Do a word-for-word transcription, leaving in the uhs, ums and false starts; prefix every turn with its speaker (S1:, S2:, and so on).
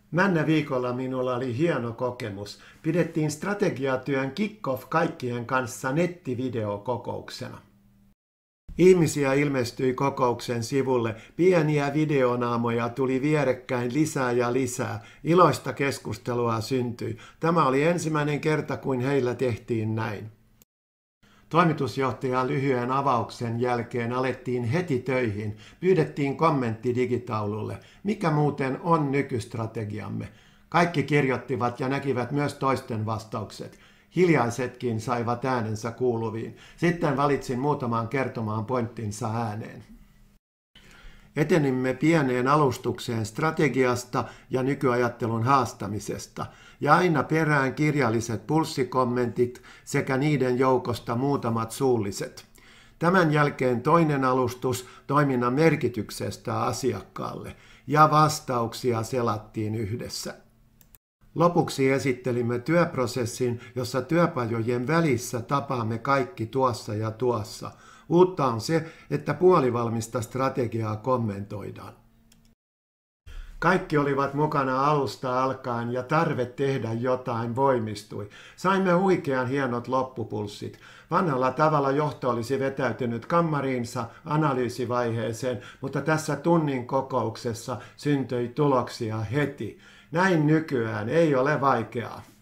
S1: Männä viikolla minulla oli hieno kokemus. Pidettiin strategiatyön kick-off kaikkien kanssa nettivideokokouksena. Ihmisiä ilmestyi kokouksen sivulle, pieniä videonaamoja tuli vierekkäin lisää ja lisää, iloista keskustelua syntyi. Tämä oli ensimmäinen kerta, kun heillä tehtiin näin. Toimitusjohtajan lyhyen avauksen jälkeen alettiin heti töihin, pyydettiin kommentti digitaululle. Mikä muuten on nykystrategiamme? Kaikki kirjoittivat ja näkivät myös toisten vastaukset. Hiljaisetkin saivat äänensä kuuluviin. Sitten valitsin muutaman kertomaan pointtinsa ääneen. Etenimme pieneen alustukseen strategiasta ja nykyajattelun haastamisesta, ja aina perään kirjalliset pulssikommentit sekä niiden joukosta muutamat suulliset. Tämän jälkeen toinen alustus toiminnan merkityksestä asiakkaalle, ja vastauksia selattiin yhdessä. Lopuksi esittelimme työprosessin, jossa työpajojen välissä tapaamme kaikki tuossa ja tuossa. Uutta on se, että puolivalmista strategiaa kommentoidaan. Kaikki olivat mukana alusta alkaen ja tarve tehdä jotain voimistui. Saimme huikean hienot loppupulssit. Vanhalla tavalla johto olisi vetäytynyt kammariinsa analyysivaiheeseen, mutta tässä tunnin kokouksessa syntyi tuloksia heti. Näin nykyään ei ole vaikeaa.